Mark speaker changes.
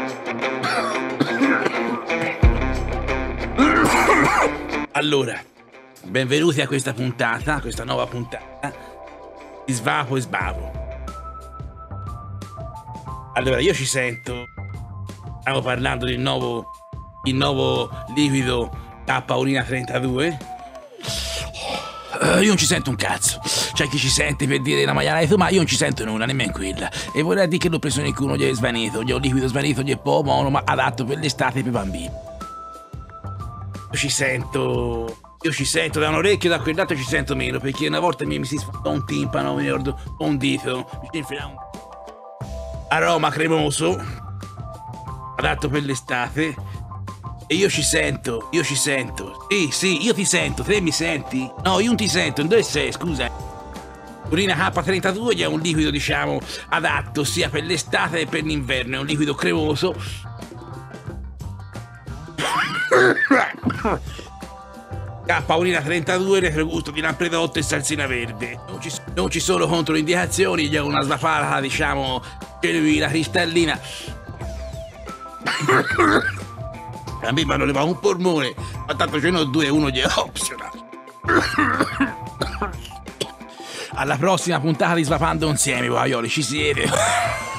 Speaker 1: Allora, benvenuti a questa puntata, a questa nuova puntata di Svapo e Sbavo. Allora, io ci sento, stiamo parlando del nuovo liquido K-Urina 32. Io non ci sento un cazzo. C'è chi ci sente per dire la maiale, ma io non ci sento nulla, nemmeno quella. E vorrei dire che l'ho preso nel culo, gli è svanito, gli ho liquido svanito, gli è po' buono, ma adatto per l'estate e per bambini. Io ci sento da un orecchio, da quel lato ci sento meno, perché una volta mi si sfondò un timpano, mi ricordo, un dito, mi si infilava un aroma cremoso, adatto per l'estate, e io ci sento. Sì, io ti sento, te mi senti? No, io non ti sento, dove sei, scusa? Urina K32 è un liquido, diciamo, adatto sia per l'estate che per l'inverno, è un liquido cremoso. K-Urina 32, retrogusto di lampredotto e salsina verde. Non ci sono controindicazioni, è una svapata, diciamo, genuina, cristallina. A me mi hanno levato un polmone, ma tanto ce ne ho due, uno gli è optional. Alla prossima puntata di Svapando insieme, guaioli, ci siete.